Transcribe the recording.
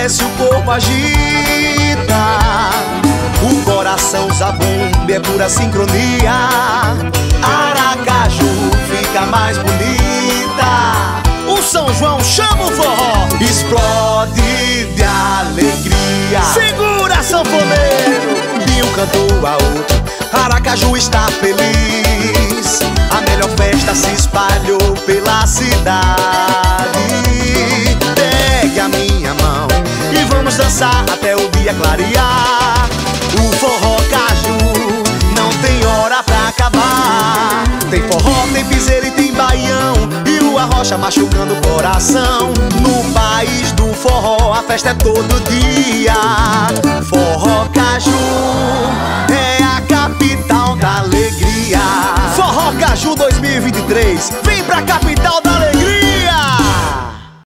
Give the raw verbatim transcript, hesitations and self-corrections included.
desce, o corpo agita, o coração zabumba, é pura sincronia. Aracaju fica mais bonita. O São João chama o forró, explode de alegria. Segura, sanfoneiro! De um cantor a outro, Aracaju está feliz. A melhor festa se espalhou pela cidade. Pegue a minha mão e vamos dançar até o dia clarear. O forró caju não tem hora pra acabar. Tem forró, tem piseiro e tem baião, e o arrocha machucando o coração. No país do forró a festa é todo dia. Forró Caju é a capital da alegria. Forró Caju dois mil e vinte e três, vem pra capital da alegria.